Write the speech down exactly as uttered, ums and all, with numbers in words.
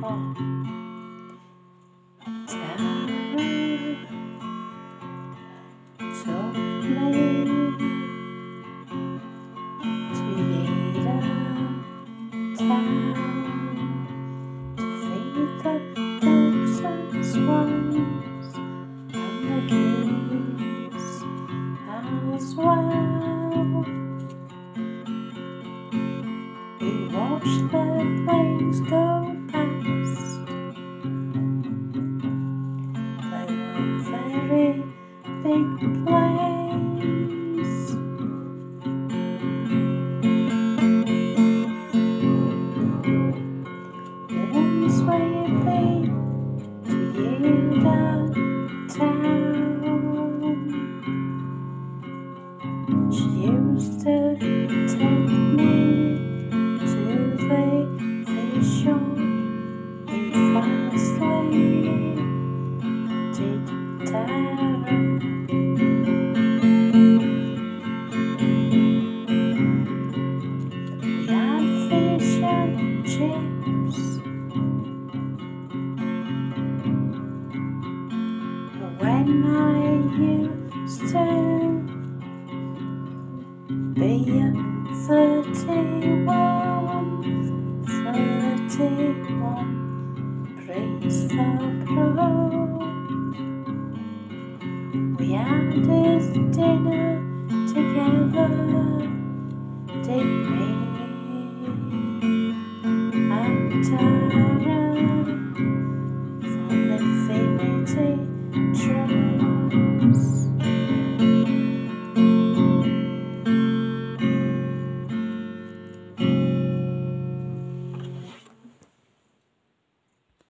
hot terror took me to Yeda town to feed the ducks and swans and the geese as well. We watched the planes go past. They were very big planes. Once we'd been to Yeda town. She used to take me to the fish shop. We fastly did terror. We had fish and chips, but when I used to be thirty-one, thirty-one, praise the Lord. We had his dinner